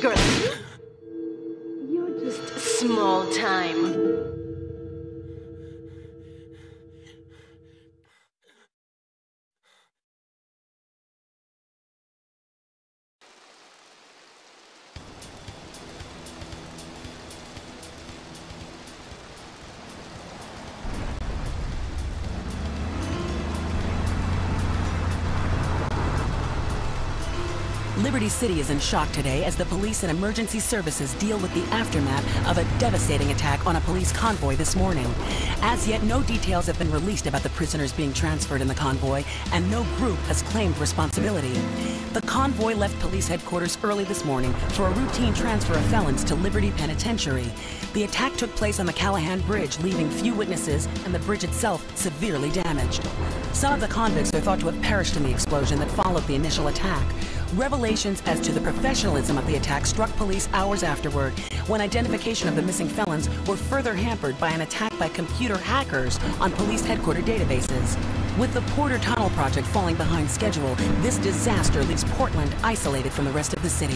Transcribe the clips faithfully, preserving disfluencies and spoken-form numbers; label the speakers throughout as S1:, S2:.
S1: girl. You're just small time.
S2: Liberty City is in shock today as the police and emergency services deal with the aftermath of a devastating attack on a police convoy this morning. As yet, no details have been released about the prisoners being transferred in the convoy, and no group has claimed responsibility. The convoy left police headquarters early this morning for a routine transfer of felons to Liberty Penitentiary. The attack took place on the Callahan Bridge, leaving few witnesses and the bridge itself severely damaged. Some of the convicts are thought to have perished in the explosion that followed the initial attack. Revelations as to the professionalism of the attack struck police hours afterward, when identification of the missing felons were further hampered by an attack by computer hackers on police headquarters databases. With the Porter Tunnel project falling behind schedule, this disaster leaves Portland isolated from the rest of the city.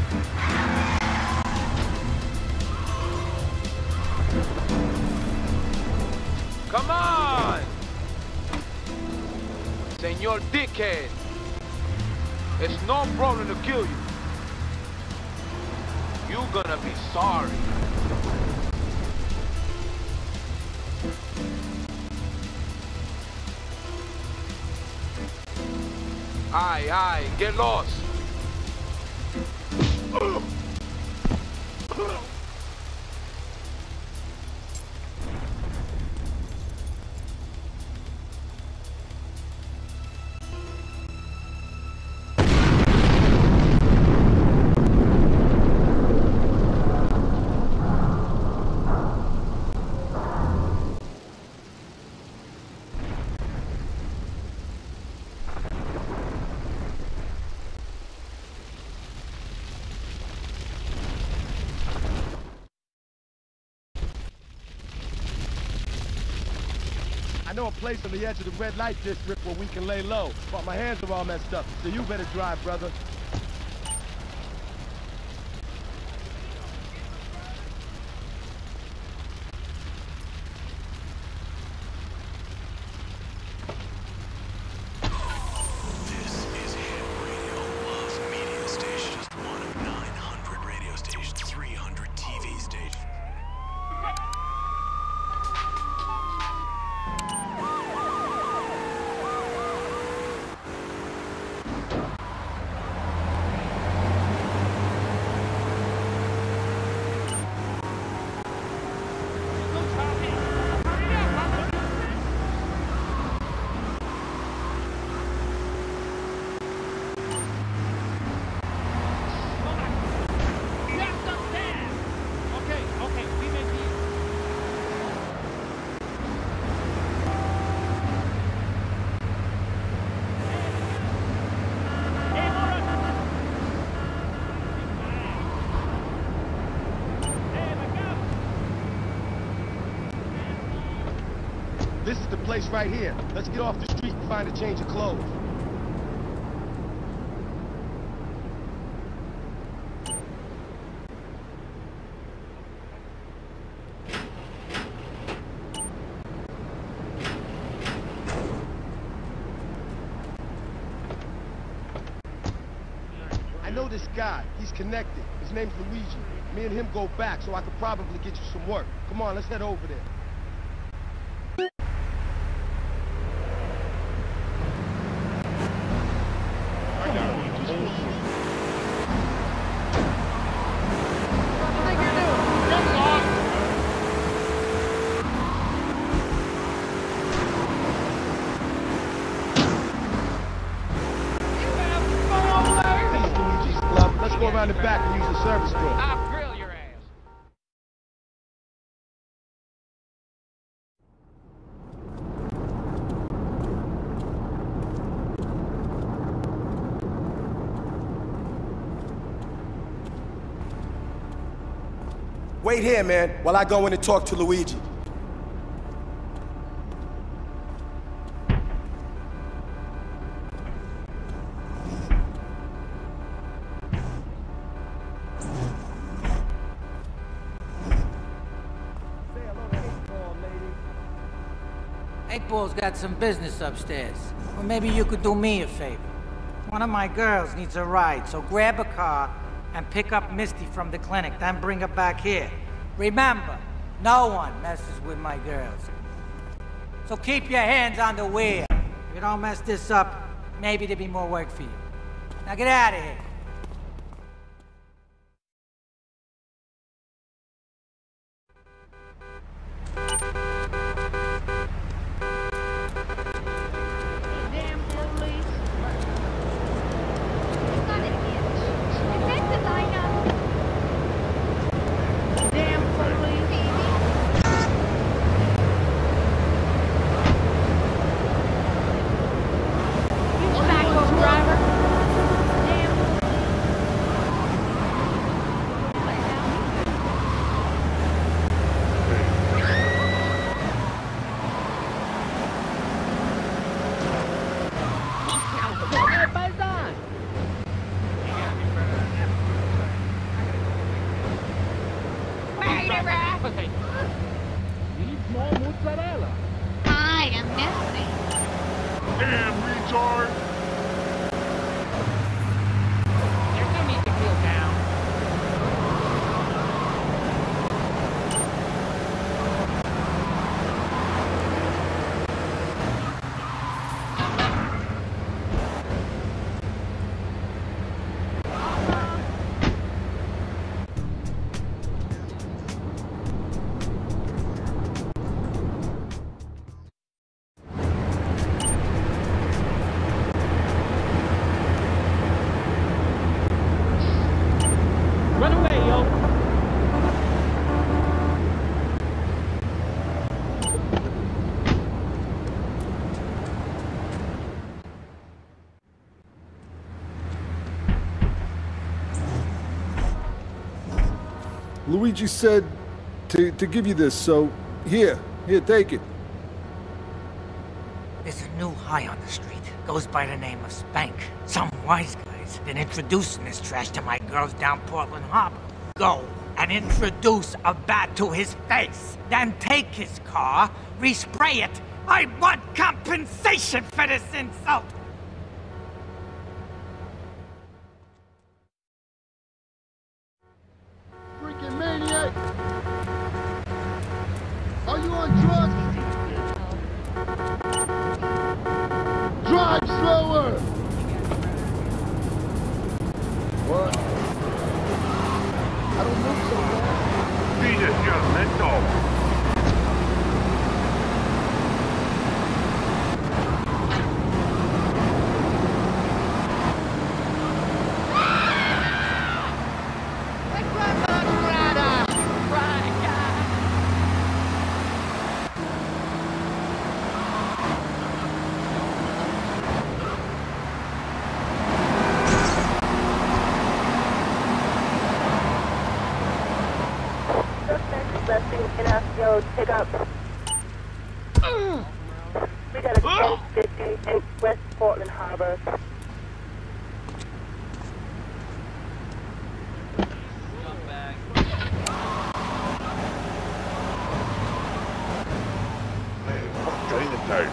S3: Come on! Senor Dickhead! It's no problem to kill you. You're gonna be sorry. Aye, aye, get lost.
S4: I know a place on the edge of the red light district where we can lay low, but my hands are all messed up, so you better drive, brother. This is the place right here. Let's get off the street and find a change of clothes. I know this guy. He's connected. His name's Luigi. Me and him go back, so I could probably get you some work. Come on, let's head over there. Go around the back and use the service door.
S3: I'll grill your ass.
S4: Wait here, man, while I go in and talk to Luigi.
S5: eight ball's got some business upstairs. Or maybe you could do me a favor. One of my girls needs a ride, so grab a car and pick up Misty from the clinic, then bring her back here. Remember, no one messes with my girls. So keep your hands on the wheel. If you don't mess this up, maybe there'll be more work for you. Now get out of here.
S6: Luigi said to, to give you this, so here, here, take it.
S5: There's a new high on the street. Goes by the name of Spank. Some wise guy's been introducing this trash to my girls down Portland Harbor. Go and introduce a bat to his face. Then take his car, respray it. I want compensation for this insult.
S7: Freaking maniac! Are you on drugs? Drive slower! What? I don't move so fast.
S8: Jesus, just let go.
S9: Pick up. We got a ten fifty in West Portland Harbor.
S8: Man, fuck, got in the dirt.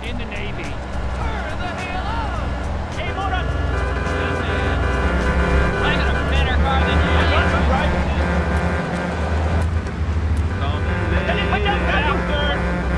S10: In the Navy. Hurry the hell up! Hey, hold on! Yeah, man. I got a better car than you. That's right. Hey, put down that third.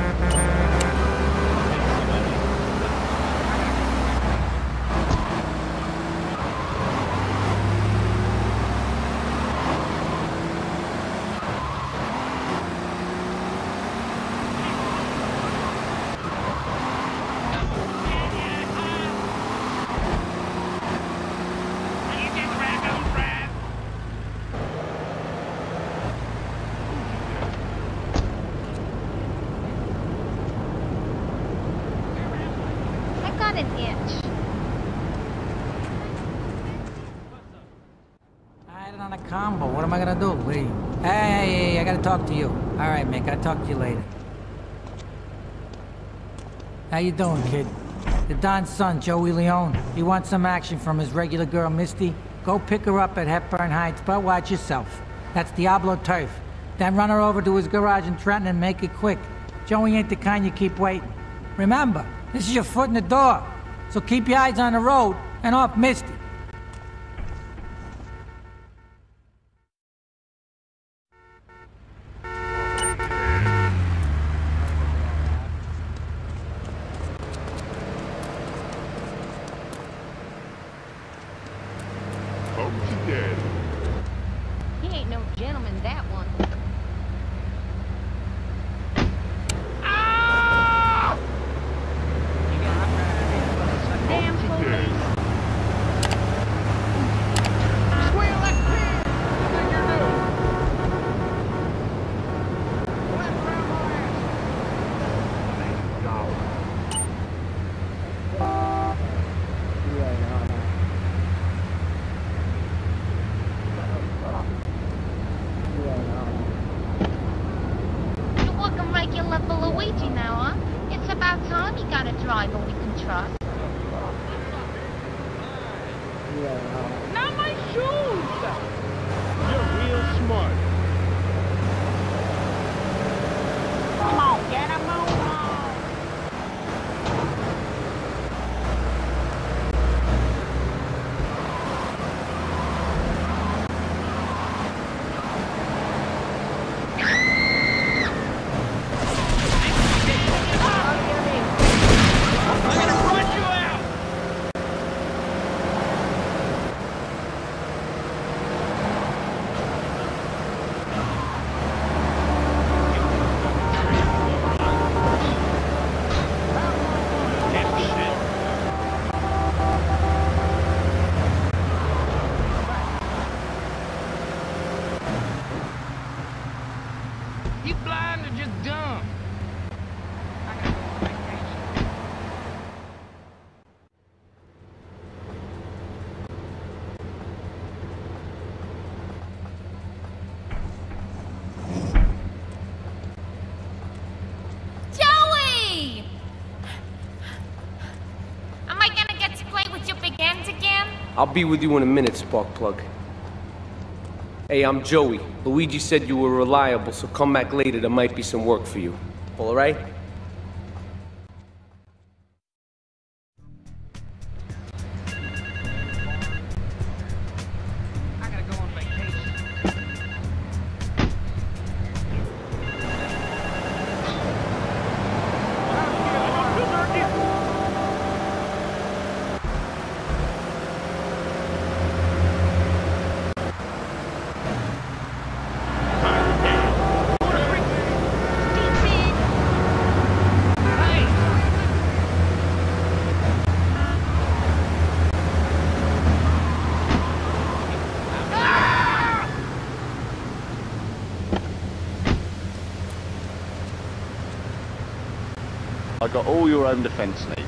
S5: Combo. What am I gonna do? Wait. Hey, hey, hey, I gotta talk to you. All right, Mick. I'll talk to you later. How you doing, kid? The Don's son, Joey Leone. He wants some action from his regular girl, Misty. Go pick her up at Hepburn Heights, but watch yourself. That's Diablo Turf. Then run her over to his garage in Trenton and make it quick. Joey ain't the kind you keep waiting. Remember, this is your foot in the door. So keep your eyes on the road and off Misty.
S11: I'll be with you in a minute, Sparkplug. Hey, I'm Joey. Luigi said you were reliable, so come back later. There might be some work for you. All right?
S12: I got all your own defense needs.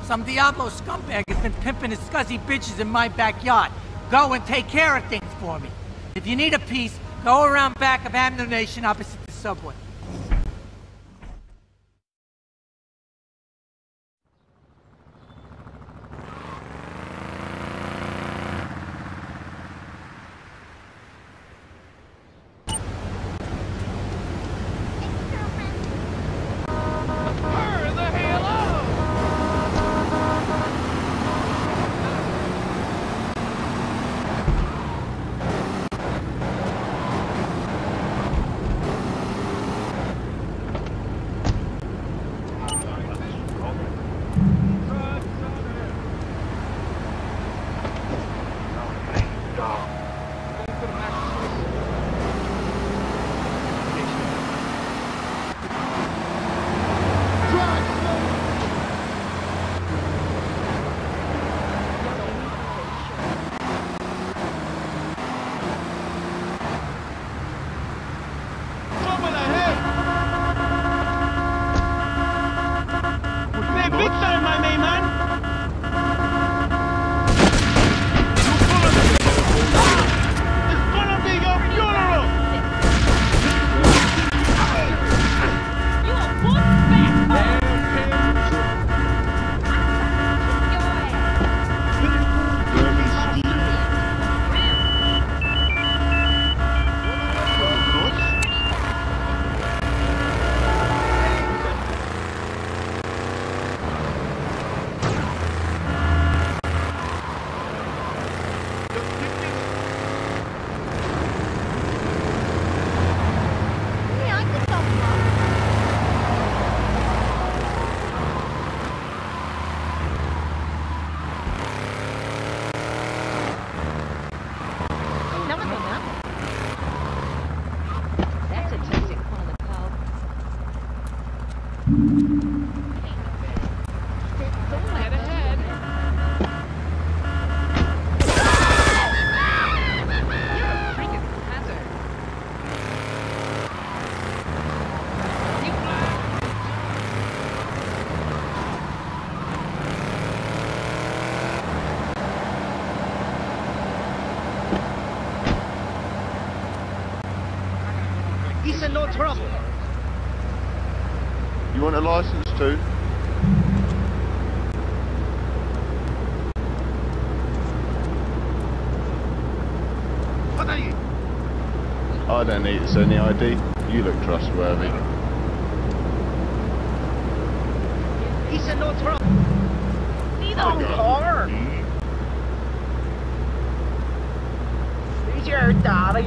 S5: Some Diablo scumbag has been pimping his scuzzy bitches in my backyard. Go and take care of things for me. If you need a piece, go around back of Ammunition opposite the subway.
S7: He's in no trouble.
S12: You want a license too?
S7: What are you?
S12: I don't need to send any I D. You look trustworthy.
S7: He's in no trouble. He's on car. He's your daddy.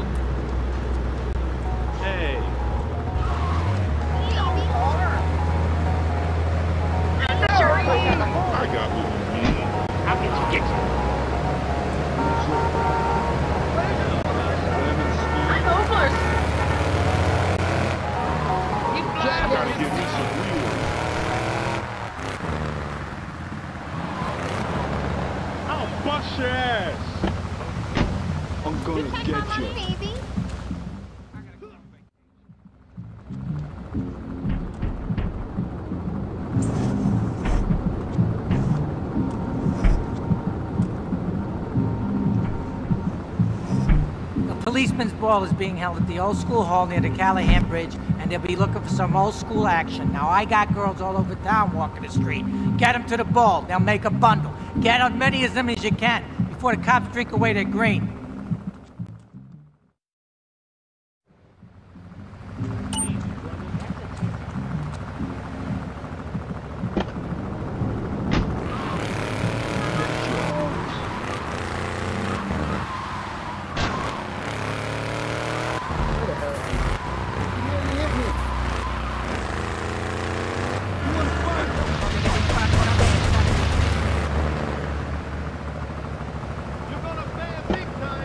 S12: Hey.
S7: He's on car. I'm sure he is.
S8: I got what you need.
S7: How can you get you? I'm hopeless.
S8: I gotta give me some wheels. I'll bust your ass. I'm gonna get you.
S1: Baby.
S5: Policeman's ball is being held at the old school hall near the Callahan Bridge, and they'll be looking for some old school action. Now, I got girls all over town walking the street. Get them to the ball. They'll make a bundle. Get as many of them as you can before the cops drink away their green.
S7: You're gonna pay a big time.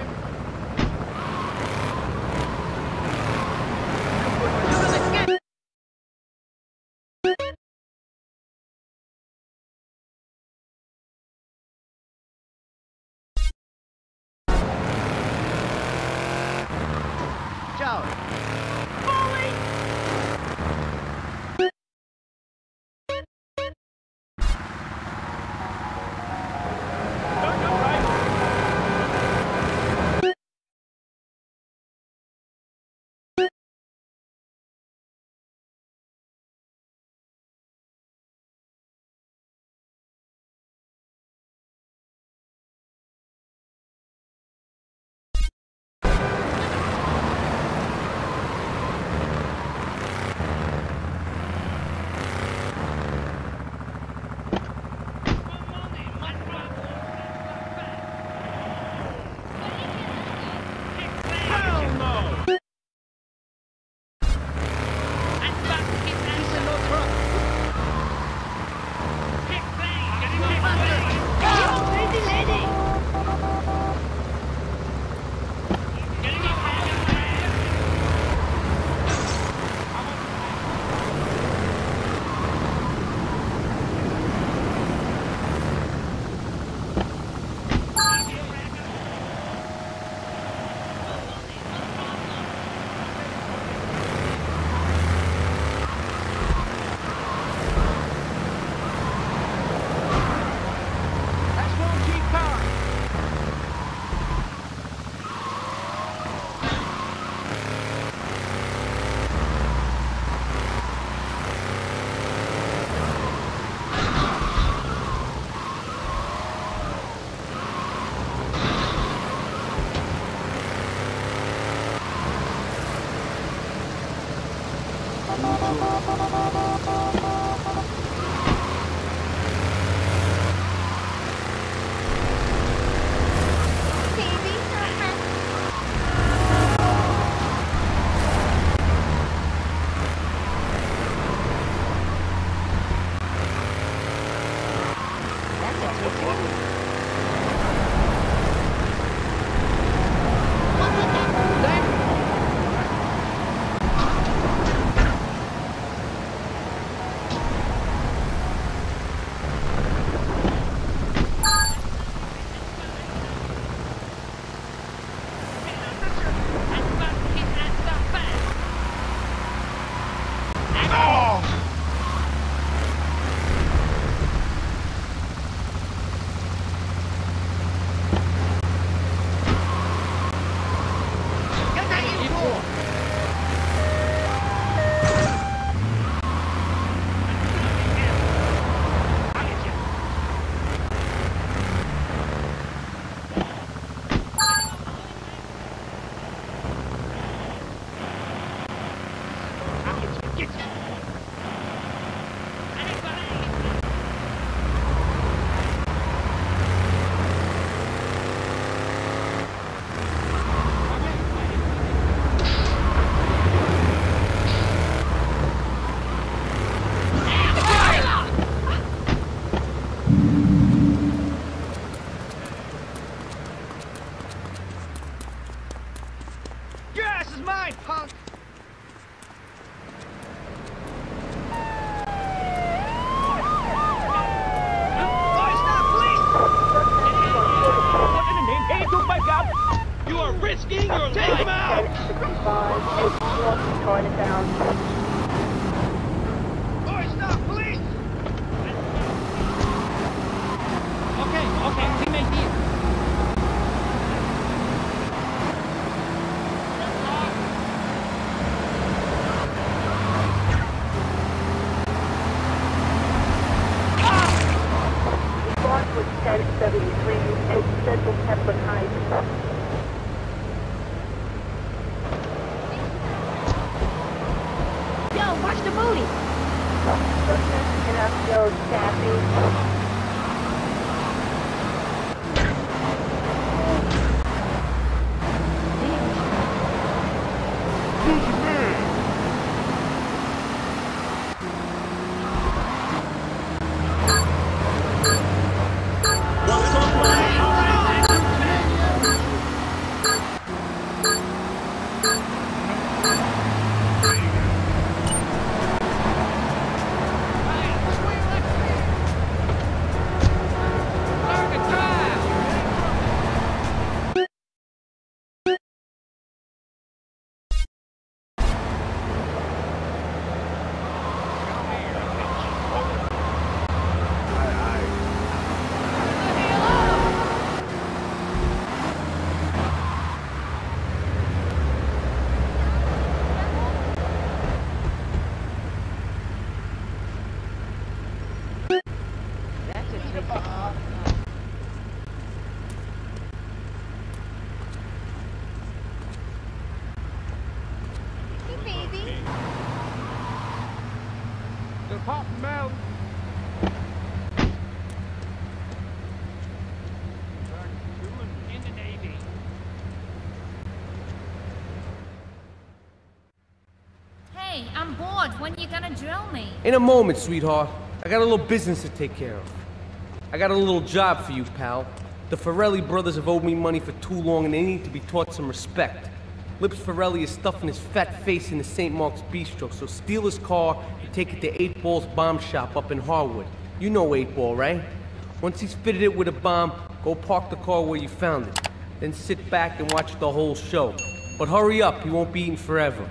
S13: I'm bored. When are you gonna drill me?
S11: In a moment, sweetheart. I got a little business to take care of. I got a little job for you, pal. The Farrelly brothers have owed me money for too long and they need to be taught some respect. Lips Farrelly is stuffing his fat face in the Saint Mark's Bistro, so steal his car and take it to eight Ball's bomb shop up in Harwood. You know eight Ball, right? Once he's fitted it with a bomb, go park the car where you found it. Then sit back and watch the whole show. But hurry up, he won't be eating forever.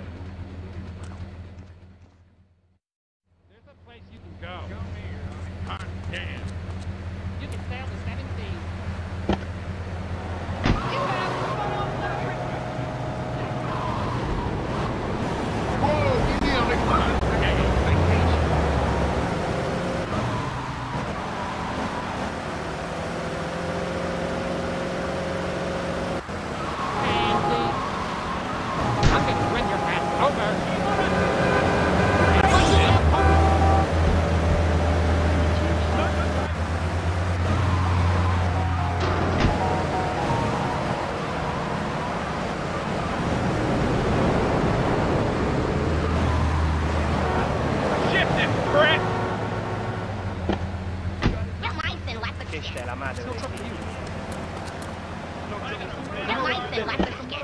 S10: There's a place you can go. Come here. Hot damn. You can sail the seven seas.
S8: Whoa, easy on the climb.
S7: Questa è la madre.
S14: You like them, like the skin.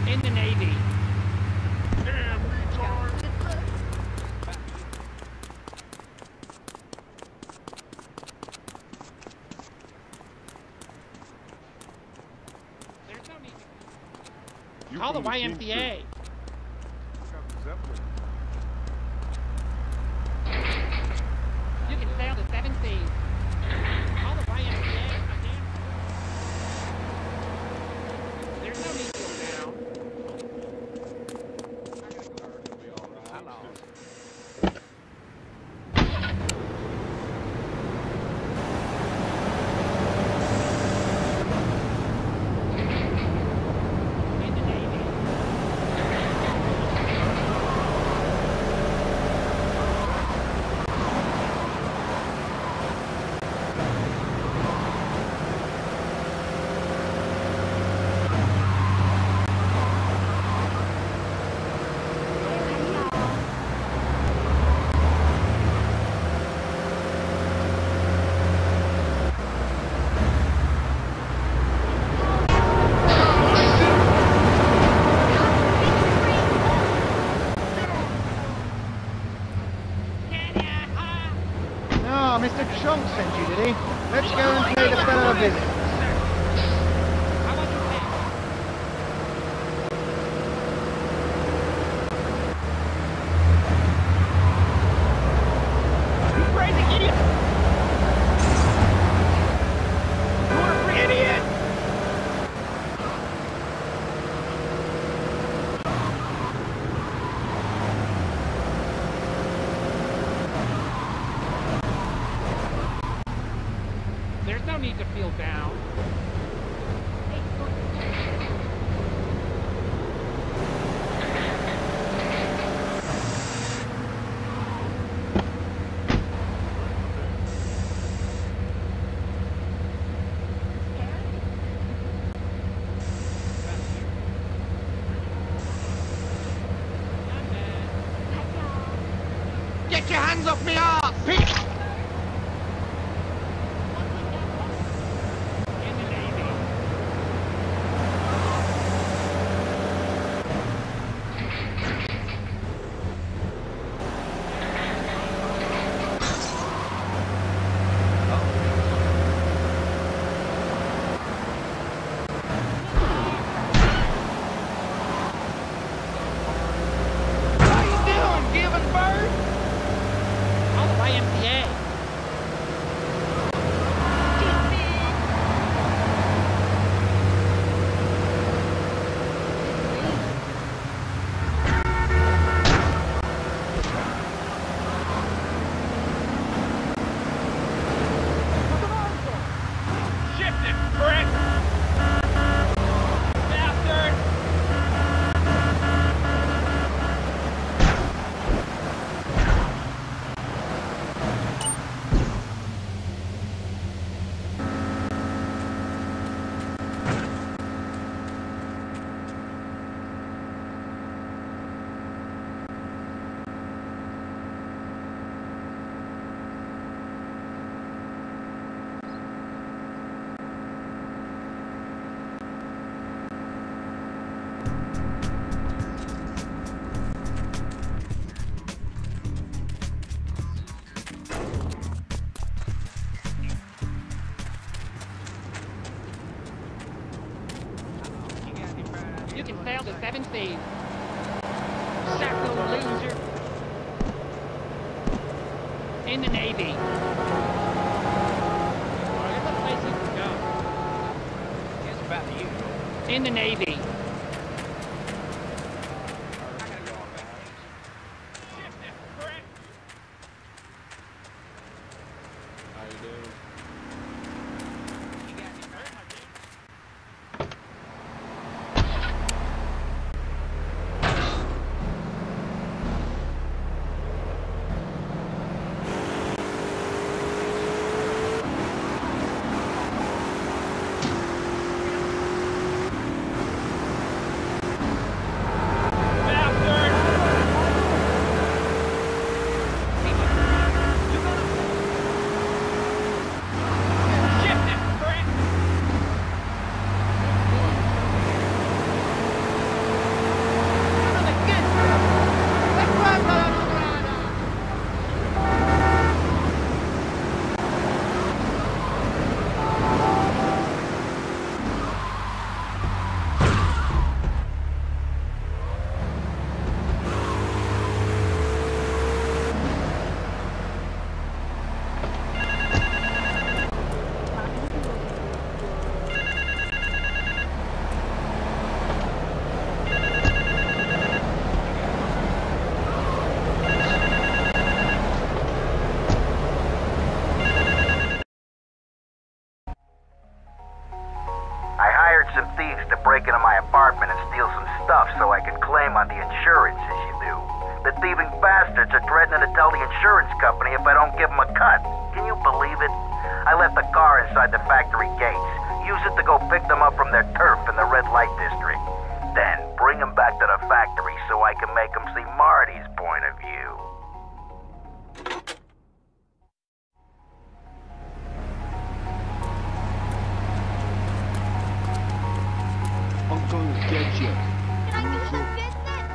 S10: In the Navy.
S8: Damn retard.
S10: There's no need.
S8: You
S10: Call the
S8: from the
S10: Y M C A. You can sail the seven seas. Call the Y M C A. Goddamn. There's no need to go down. In the Navy.
S7: Oh, Mister Trunk sent you, did he? Let's go and pay the fellow a visit.
S10: You crazy idiot! You want a free idiot? There's no need to feel down. Get your hands off me ass! In the Navy. How you doing, Giving Bird? Call the Y M C A. Shift it, Brett! Bastard! You can sail the seven seas. Sacco loser. In the Navy. There's a place you can go. It's about the usual. In the Navy.
S8: How you doing?
S15: to break into my apartment and steal some stuff so I can claim on the insurance, as you do. The thieving bastards are threatening to tell the insurance company if I don't give them a cut. Can you believe it? I left the car inside the factory gates. Use it to go pick them up from their turf in the red light district. Then bring them back to the factory so I can make them see Marty's point of view.
S8: I'm gonna get you.
S14: Can I do some business?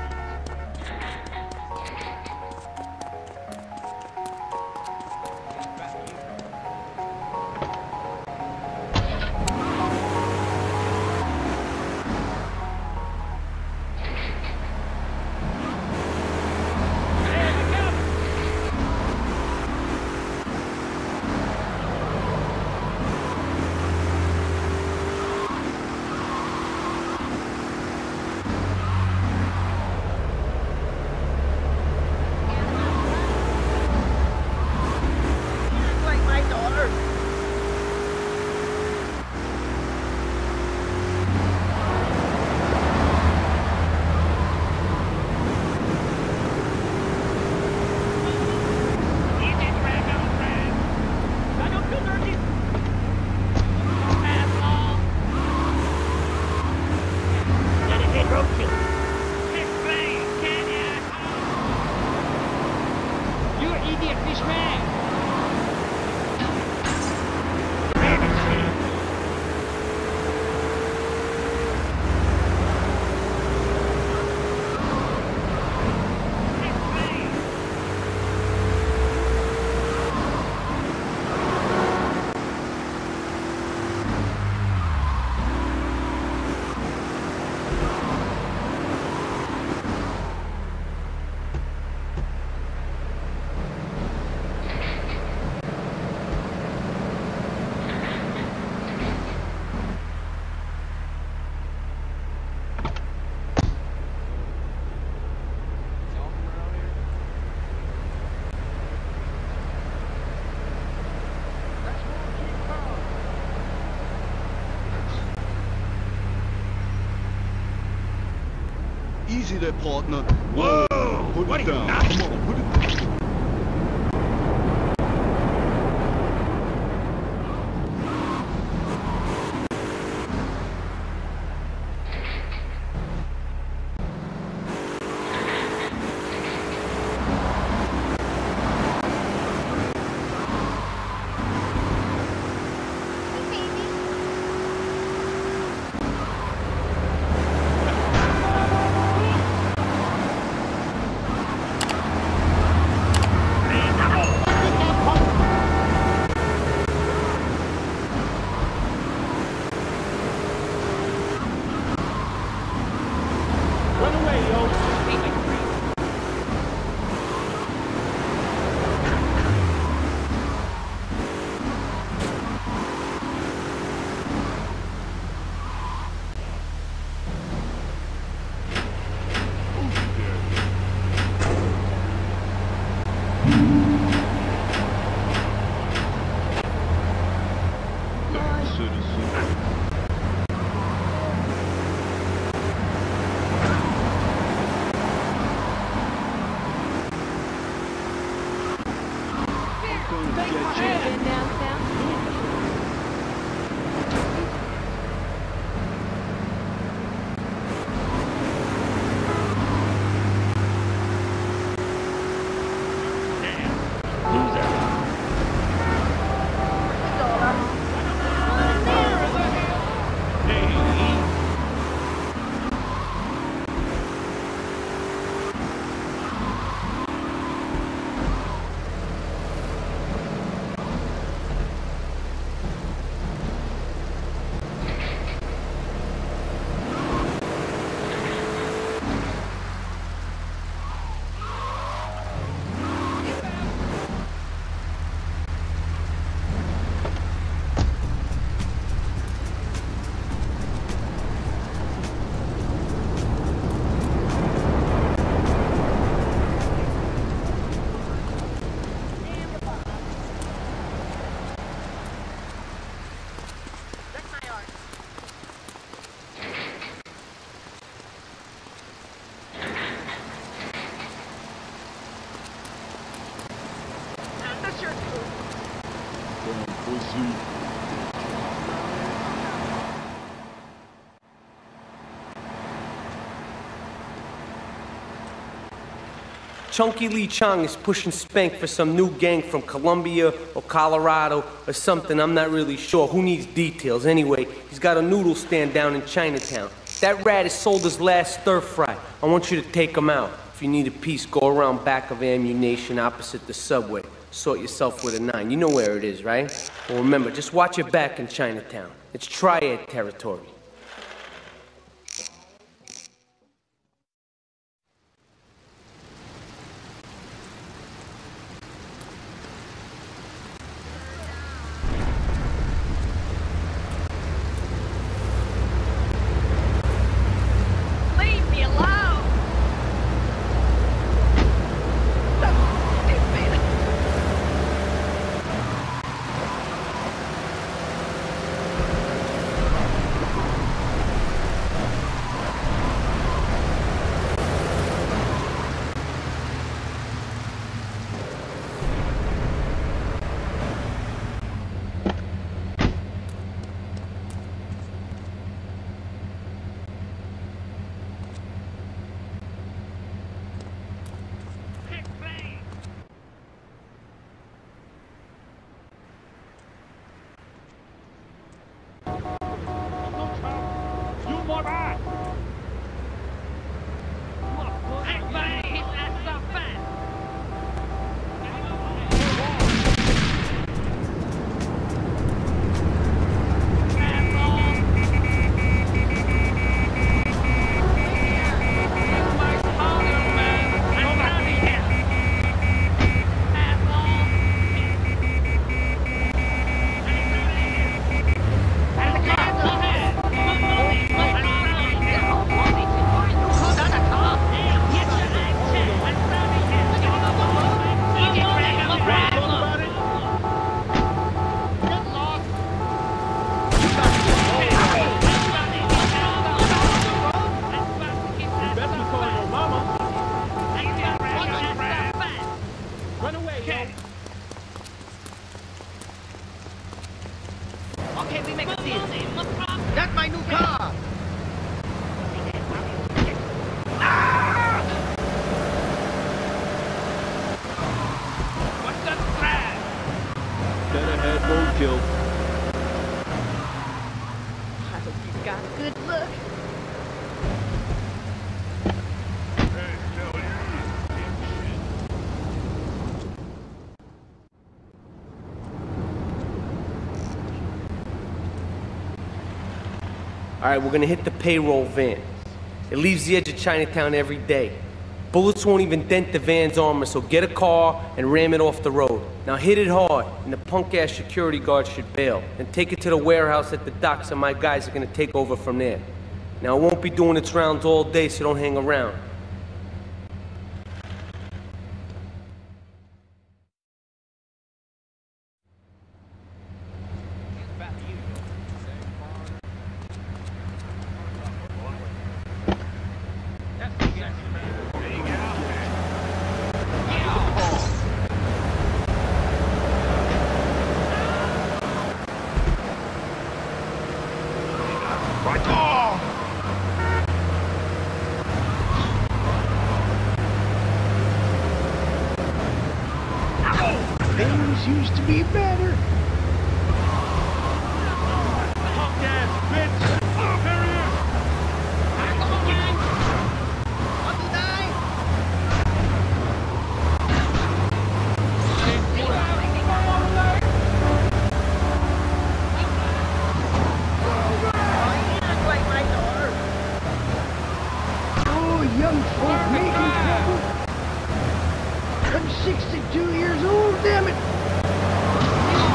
S8: Easy there, partner. Whoa! Put it down. Come on, put it down.
S11: Chunky Lee Chong is pushing Spank for some new gang from Colombia or Colorado or something, I'm not really sure. Who needs details? Anyway, he's got a noodle stand down in Chinatown. That rat has sold his last stir-fry. I want you to take him out. If you need a piece, go around back of Ammunition opposite the subway. Sort yourself with a nine. You know where it is, right? Well, remember, just watch your back in Chinatown. It's triad territory. All right, we're gonna hit the payroll van. It leaves the edge of Chinatown every day. Bullets won't even dent the van's armor, so get a car and ram it off the road. Now hit it hard, and the punk-ass security guard should bail. And take it to the warehouse at the docks, and my guys are gonna take over from there. Now, it won't be doing its rounds all day, so don't hang around.
S7: Things used to be better. Young folk making trouble. I'm sixty-two years old, damn it.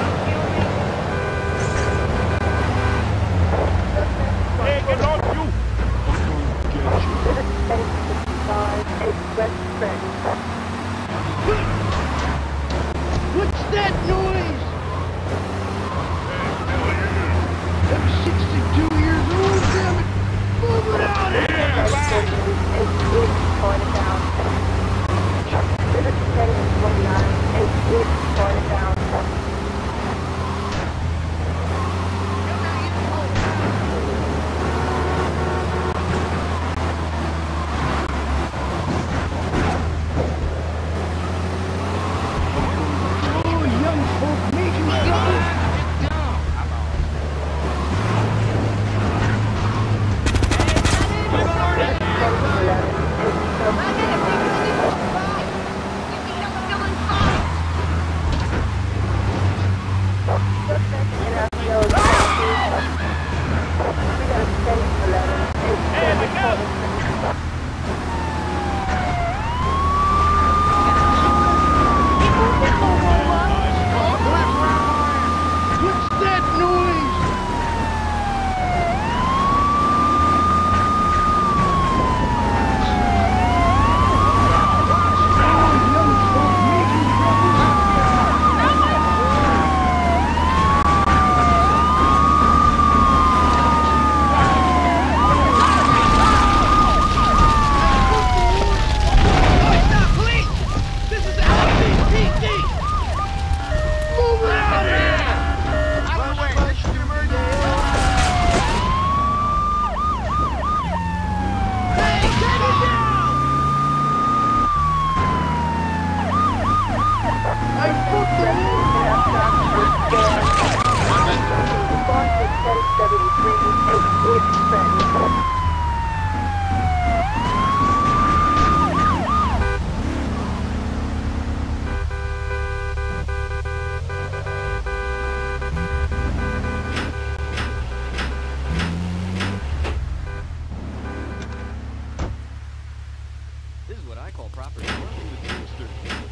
S8: property. Working the teamster.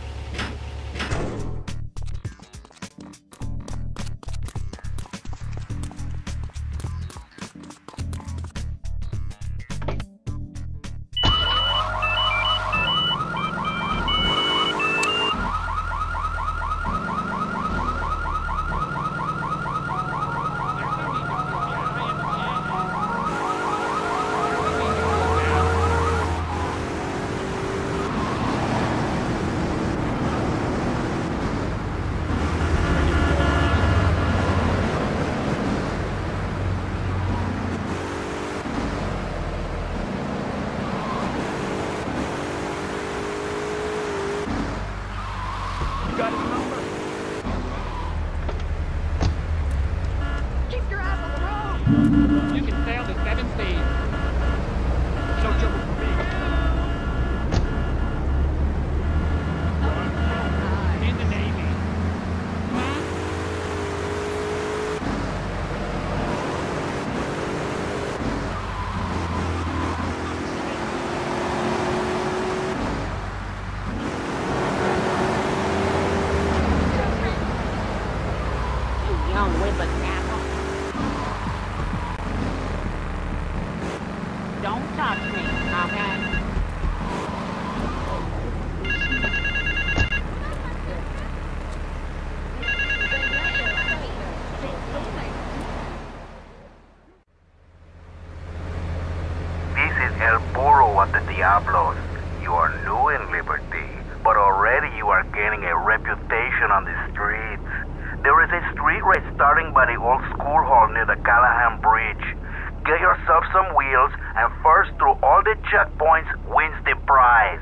S10: You can sail the seven seas. No trouble for me. In the Navy.
S14: You young whippersnapper. Don't touch me, okay?
S15: This is El Burro of the Diablos. You are new in Liberty, but already you are gaining a reputation on the streets. There is a street race starting by the old school hall near the Callahan Bridge. Get yourself some wheels, and first through all the checkpoints wins the prize.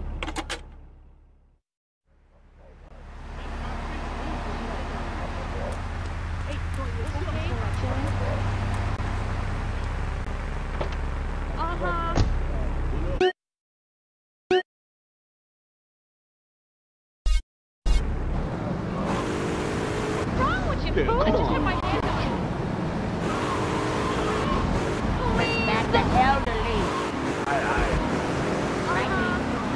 S14: Uh-huh. What's wrong with you, fool? I just had my hand on you. Respect the elderly.
S8: Aye, aye.
S14: Frankie,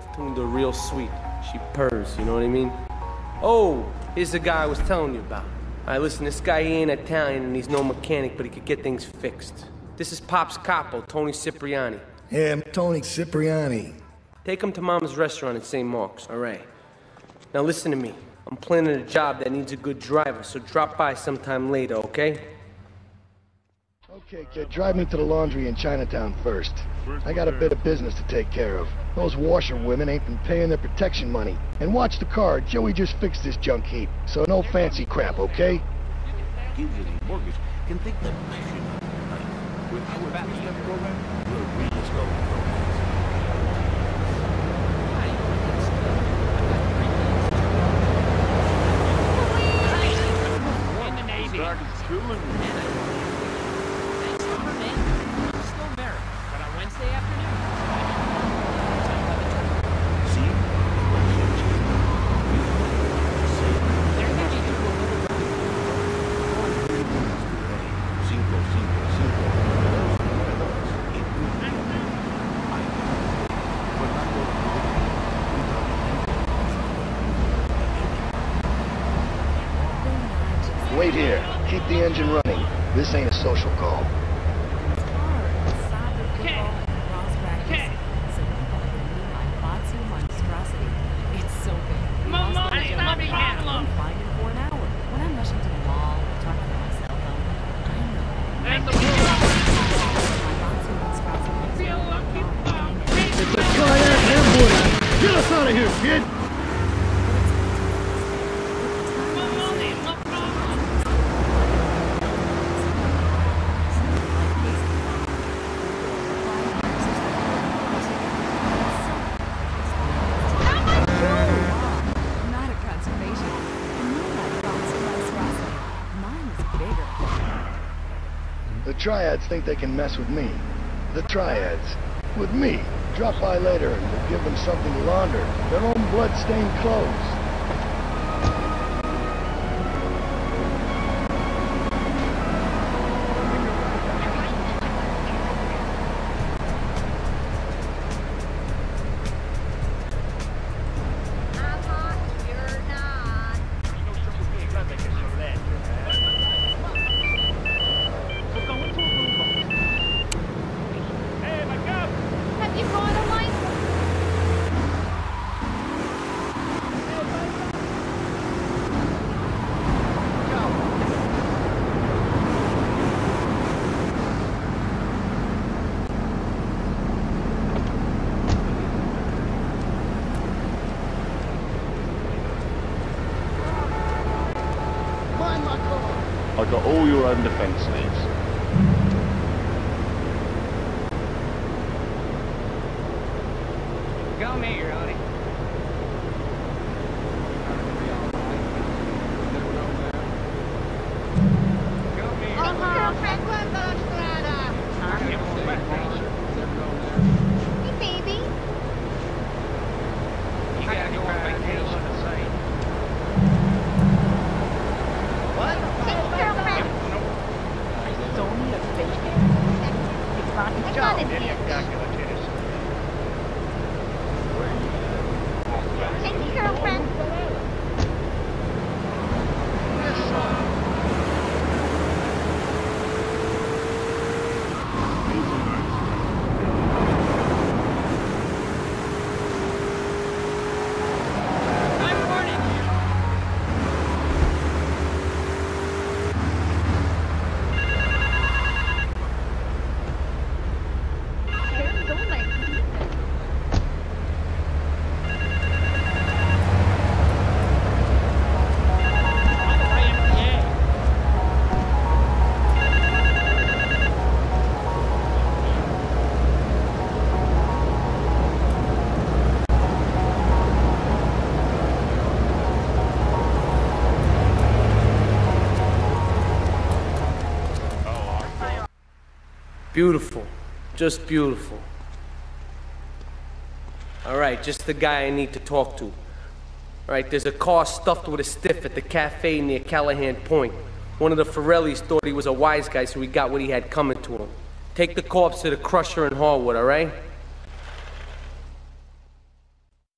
S11: Turned into real sweet. She purrs, you know what I mean? Oh, here's the guy I was telling you about. All right, listen, this guy, he ain't Italian and he's no mechanic, but he could get things fixed. This is Pop's capo, Tony Cipriani.
S16: Yeah, I'm Tony Cipriani.
S11: Take him to Mama's restaurant in Saint Mark's, all right? Now listen to me. I'm planning a job that needs a good driver, so drop by sometime later, okay?
S4: Okay, kid, drive me to the laundry in Chinatown first. I got a bit of business to take care of. Those washerwomen ain't been paying their protection money. And watch the car, Joey just fixed this junk heap. So no fancy crap, okay?
S17: Usually mortgage can think that with our three-step program, we're rediscovering programs.
S10: In the Navy.
S8: Started schooling.
S10: Thanks, man. I'm still married, but on Wednesday afternoon.
S17: See?
S10: They're heading to a little
S17: Cinco, cinco, cinco.
S4: Wait here. Keep the engine running. This ain't a social call.
S2: It's so big.
S10: Mama, I love me
S2: I'm finding for an hour. When I'm rushing to the mall, talking to my cell phone, I know.
S10: That's the
S4: It's a triad ambush! Get us out of here, kid!
S2: Not a conservation. And you're not bouncing monstrosity. Mine is bigger.
S4: The triads think they can mess with me. The triads. With me. Drop by later and we'll give them something to launder. Their own blood-stained clothes.
S12: I got all your own defense needs.
S10: Go me, Roddy.
S14: Hey, baby.
S10: You gotta go on vacation.
S14: What? Take your friend.
S7: Don't need a bacon. It's not a
S14: I
S7: job.
S14: got it here. Take your girlfriend.
S11: Beautiful. Just beautiful. All right, just the guy I need to talk to. All right, there's a car stuffed with a stiff at the cafe near Callahan Point. One of the Forellis thought he was a wise guy, so he got what he had coming to him. Take the corpse to the crusher in Harwood, all right?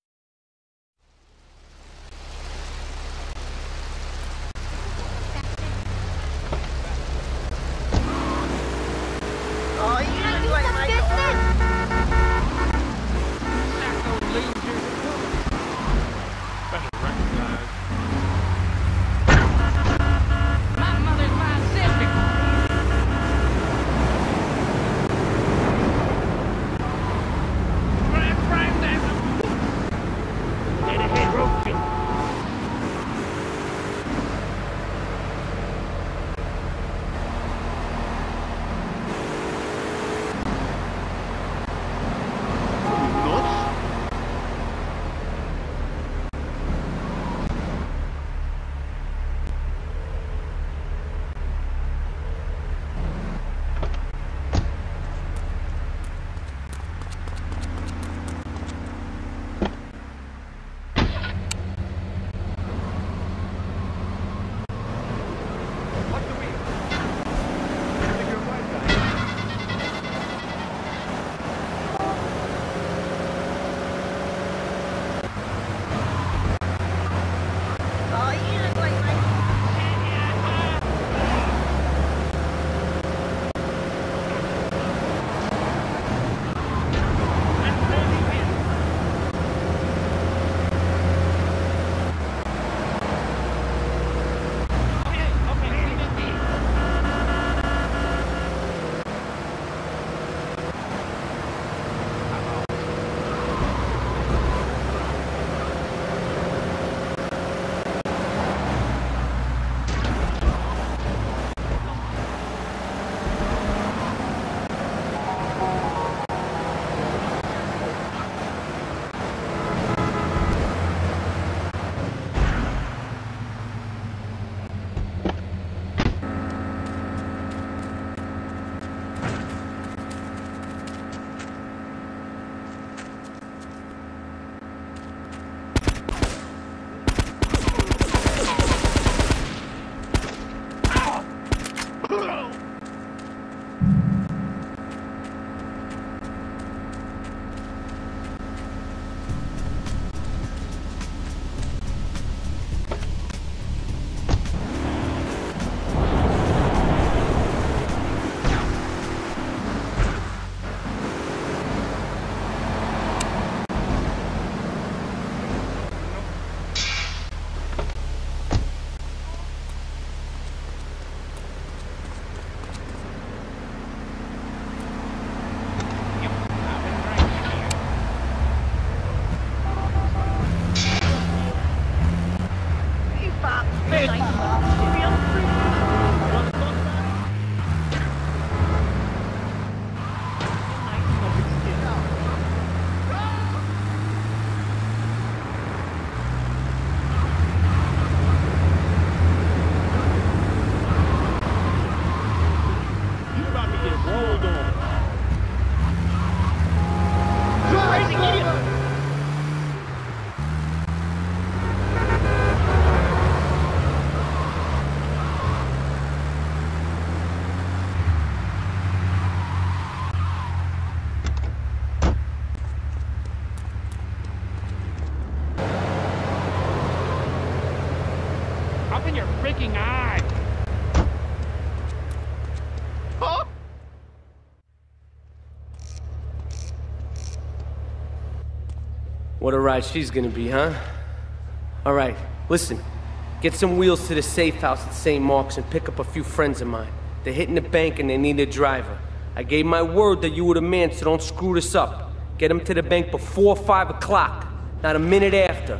S11: What a ride she's gonna be, huh? All right, listen. Get some wheels to the safe house at Saint Mark's and pick up a few friends of mine. They're hitting the bank and they need a driver. I gave my word that you were the man, so don't screw this up. Get them to the bank before five o'clock, not a minute after.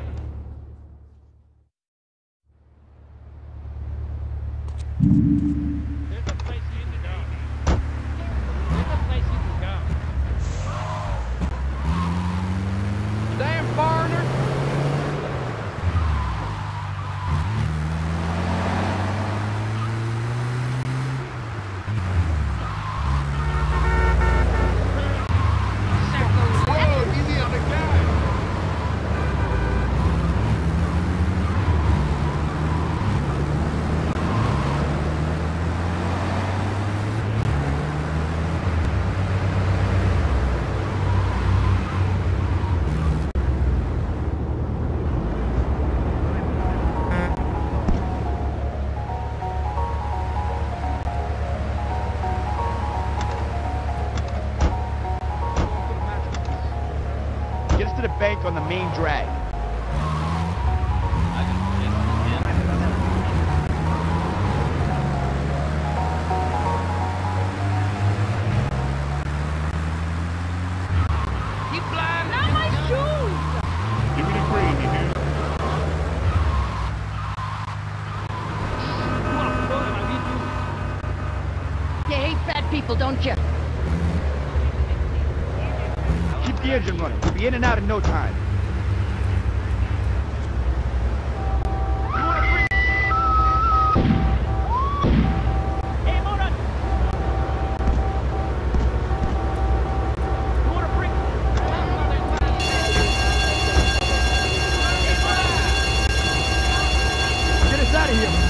S3: Damn foreigner!
S18: Get us to the bank on the main drag.
S7: Keep flying. Not my shoes.
S8: Give me the gravy, dude.
S7: You hate fat people, don't you?
S18: Keep the engine running. We'll be in and out in no time. Get us out of here.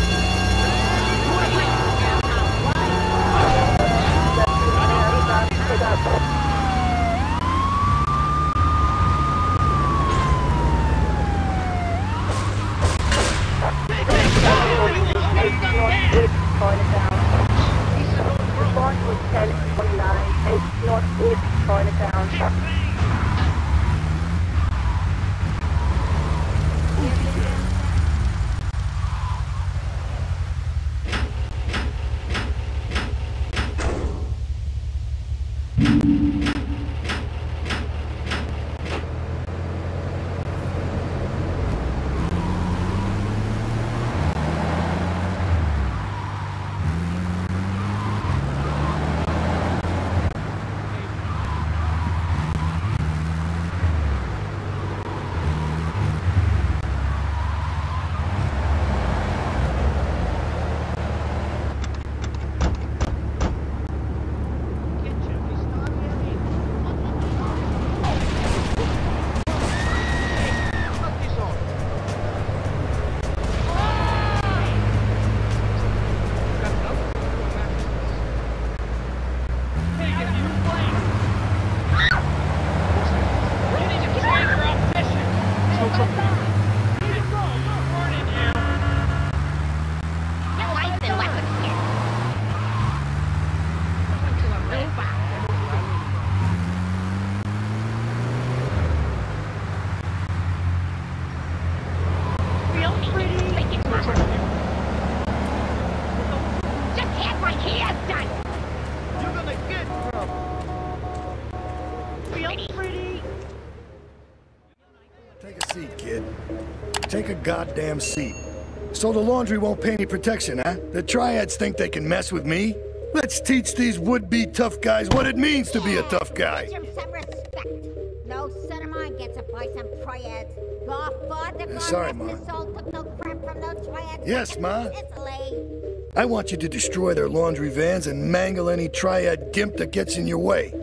S4: Take a goddamn seat. So the laundry won't pay any protection, huh? The triads think they can mess with me? Let's teach these would-be tough guys what it means to be a tough guy.
S14: Teach him some respect. No son of mine gets to buy some triads. Your father
S4: Uh, sorry, Ma.
S14: took no crap from those triads.
S4: Yes, Ma.
S14: Italy.
S4: I want you to destroy their laundry vans and mangle any triad gimp that gets in your way.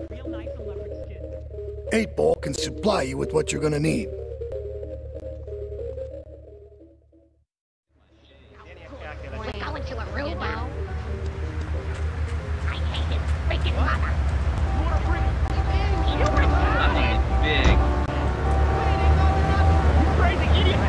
S4: Eight Ball can supply you with what you're gonna need.
S14: We're going to Aruba. I hate his freaking mother. You want
S10: I think it's big.
S7: You crazy idiot!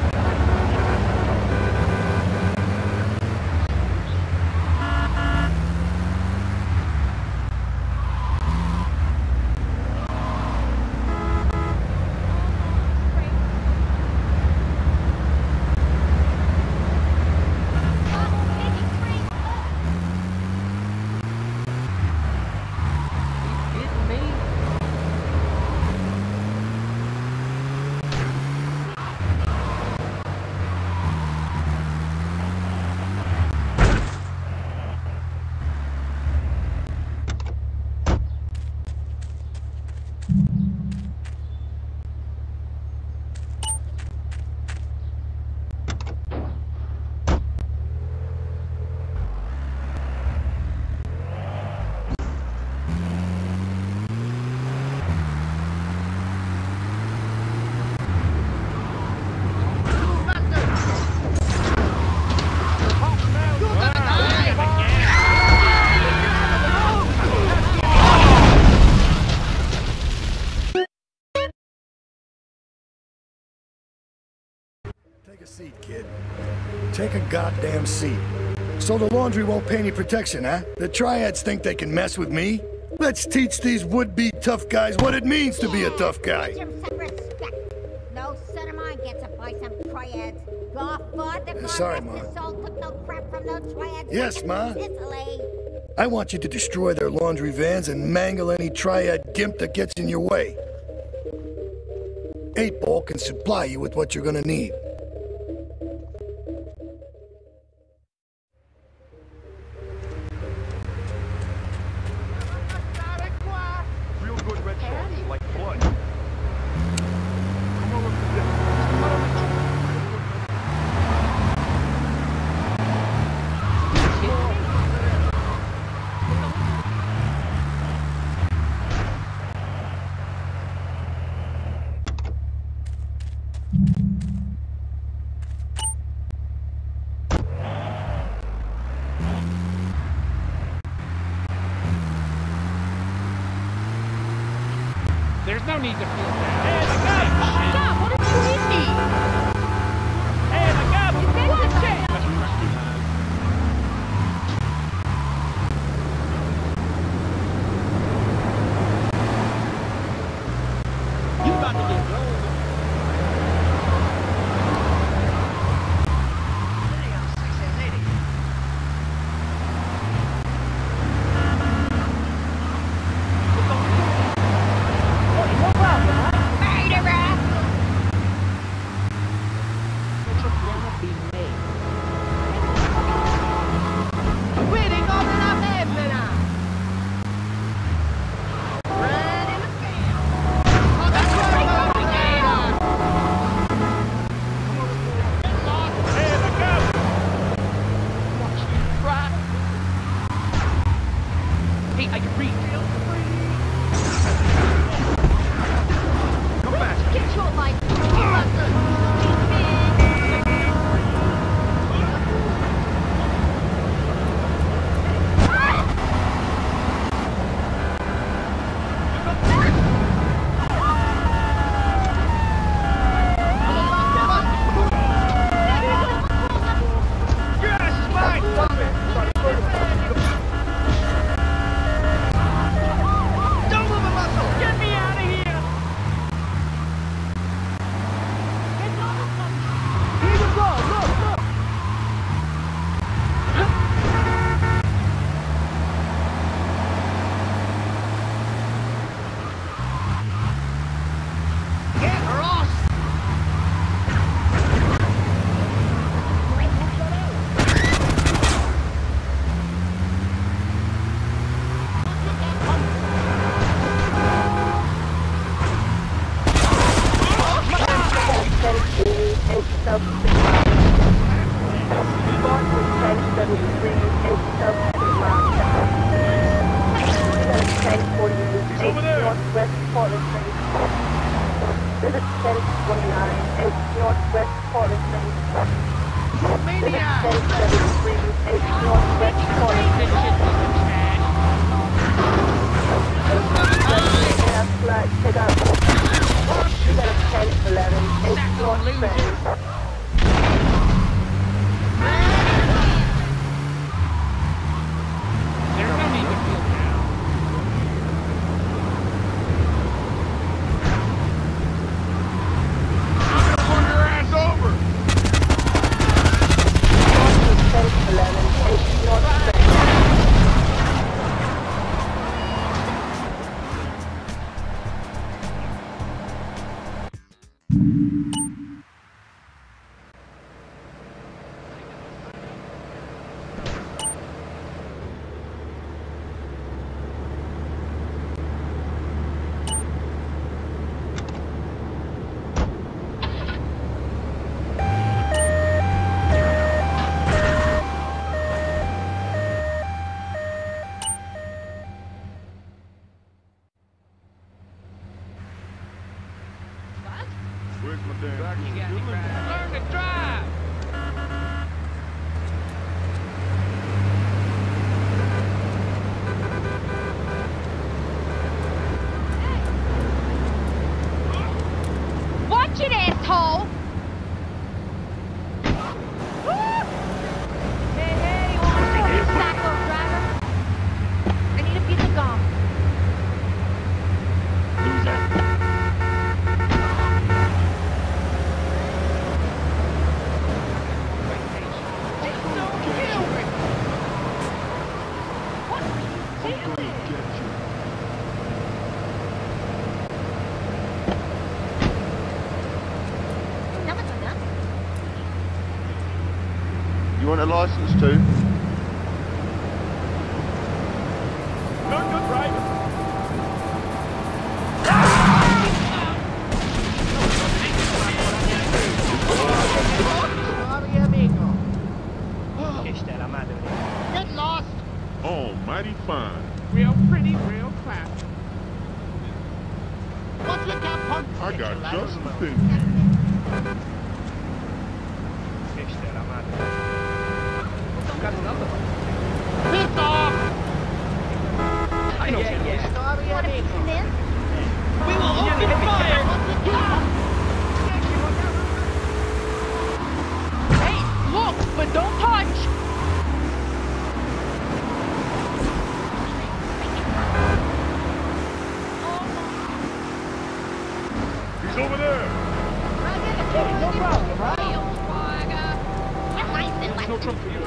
S4: Take a seat, kid. Take a goddamn seat. So the laundry won't pay any protection, huh? The triads think they can mess with me? Let's teach these would-be tough guys what it means to be a tough guy.
S14: Teach 'em some respect. No son of mine gets to buy some triads. Godfather,
S4: Sorry, Ma.
S14: soul took no crap from no triads.
S4: Yes, Ma.
S14: Sicily.
S4: I want you to destroy their laundry vans and mangle any triad gimp that gets in your way. Eight Ball can supply you with what you're gonna need.
S8: Real good red sauce, like blood. Come over for this.
S10: There's no need to feel bad. Hey, my God! My God, what did you eat? Hey, my God, watch it! You about to get rolled. Learn to drive!
S19: Watch it, asshole!
S12: want a license too?
S8: Not good driving.
S7: Get lost.
S8: Oh, mighty fine.
S7: Real pretty, real classy. What's your cap punk?
S8: I got just the thing.
S7: Piss off!
S10: Yeah, yeah.
S14: You wanna be in?
S10: We will open fire! Hey, look, but don't touch!
S8: He's over there.
S7: No problem, right?
S8: No trouble for you.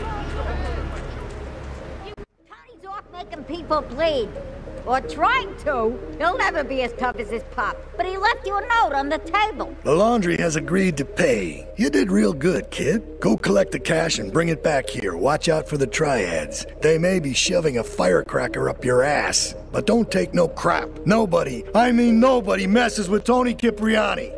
S14: Tony's off making people bleed. Or trying to. He'll never be as tough as his pop. But he left you a note on the table.
S16: The laundry has agreed to pay. You did real good, kid. Go collect the cash and bring it back here. Watch out for the triads. They may be shoving a firecracker up your ass. But don't take no crap. Nobody, I mean nobody, messes with Tony Cipriani.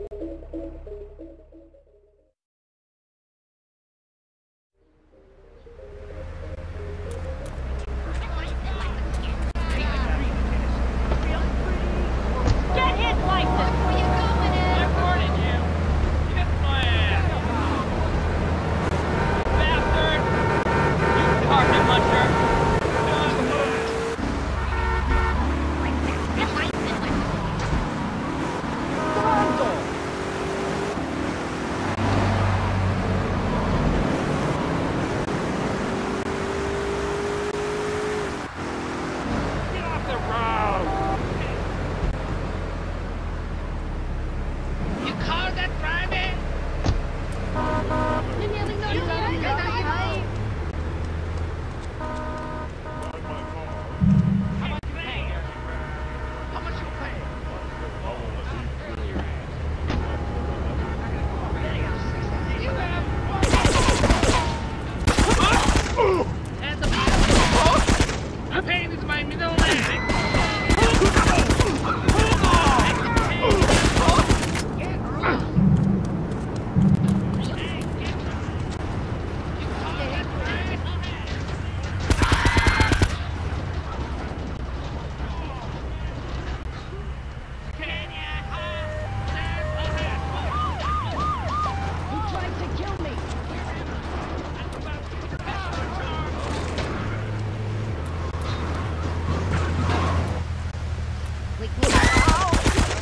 S10: Get his license! Where you going in? I warned you! Kiss my ass! Bastard! You carpet muncher!
S8: Get off the road.
S7: You call that driving? You never know. You never know. How much you pay? How much you pay? Hands up. Pain is my middle name.
S10: He tried to kill me!
S14: We can't.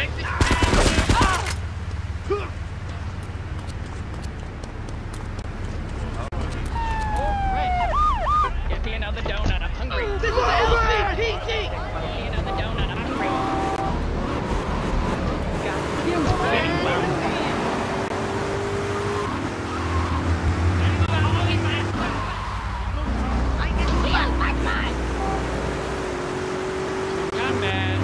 S10: Get me another donut, I'm hungry.
S7: This is L C P D!
S10: Get me another donut, I'm hungry. Come man.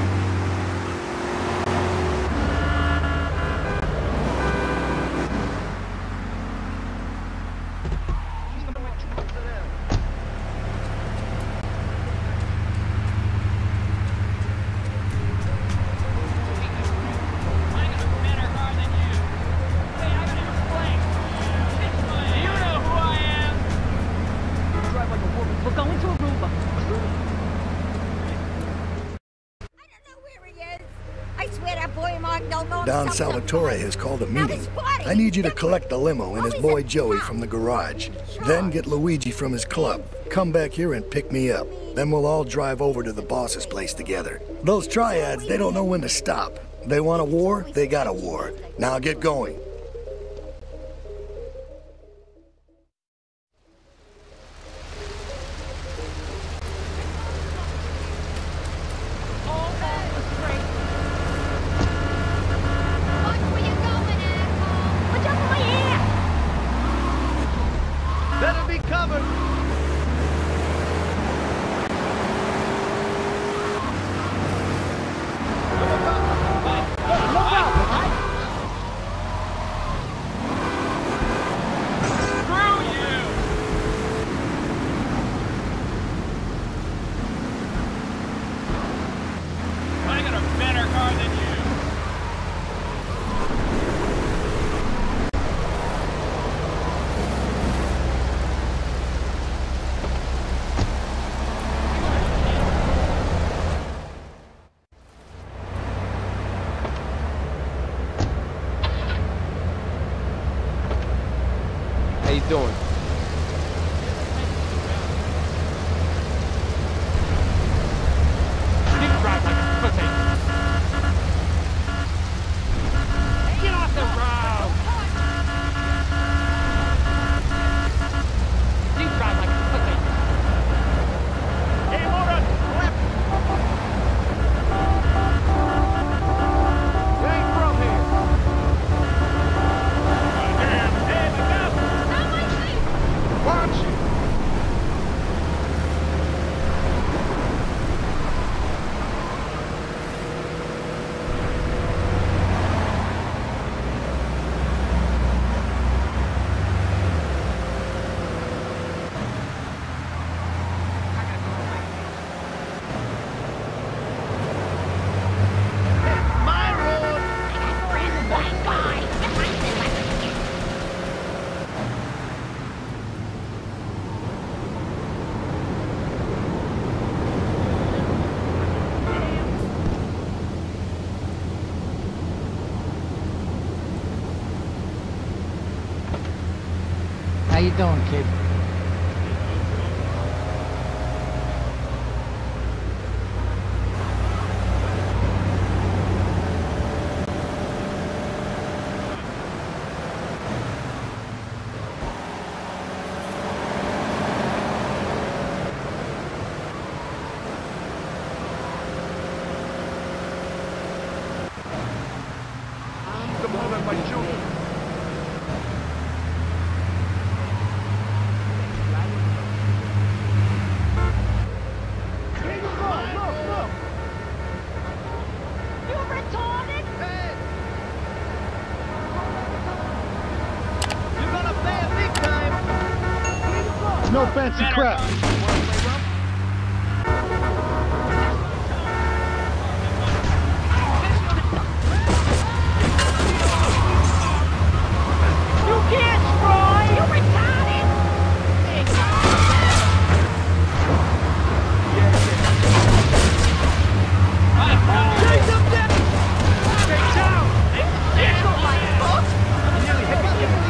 S10: We're going to Aruba.
S14: I swear that boy Mark don't know
S16: Don
S14: himself
S16: Salvatore
S14: sometimes.
S16: has called a
S14: Now
S16: meeting.
S14: this party.
S16: I need you to collect the limo and his boy Joey from the garage. Then get Luigi from his club. Come back here and pick me up. Then we'll all drive over to the boss's place together. Those triads, they don't know when to stop. They want a war, they got a war. Now get going.
S7: Better be covered. No problem, right?
S10: car than you.
S11: How you doing?
S10: Get off the road! You drive like a pussy. Hey, motor, left! You ain't from here. Goddamn, hey, look out! Watch!
S5: How you doing, kid?
S8: Come on, my children.
S4: No fancy crap.
S10: You can't try! You retarded! Take them down! Stay down! Get your life, folks! You nearly hit me.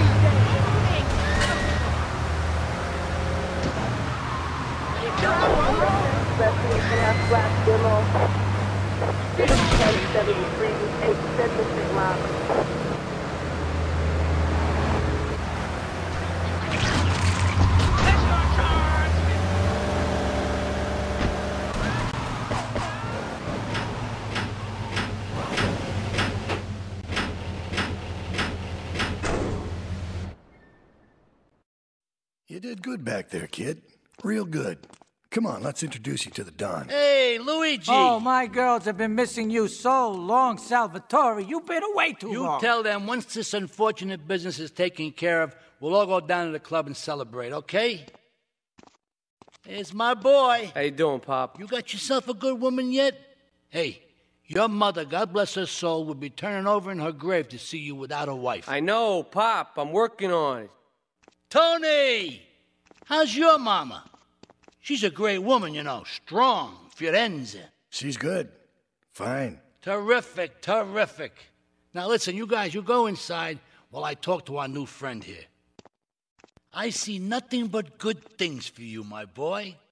S9: Investigation has flash demo. ten seventy-three, eight seventy-six miles.
S16: You did good back there, kid. Real good. Come on, let's introduce you to the Don.
S5: Hey, Luigi! Oh, my girls have been missing you so long, Salvatore. You've been away too
S19: you
S5: long.
S19: You tell them once this unfortunate business is taken care of, we'll all go down to the club and celebrate, okay? It's my boy.
S11: How you doing, Pop?
S19: You got yourself a good woman yet? Hey, your mother, God bless her soul, would be turning over in her grave to see you without a wife.
S11: I know, Pop. I'm working on it.
S19: Tony! How's your mama? She's a great woman, you know. Strong. Firenze.
S16: She's good. Fine.
S19: Terrific, terrific. Now listen, you guys, you go inside while I talk to our new friend here. I see nothing but good things for you, my boy.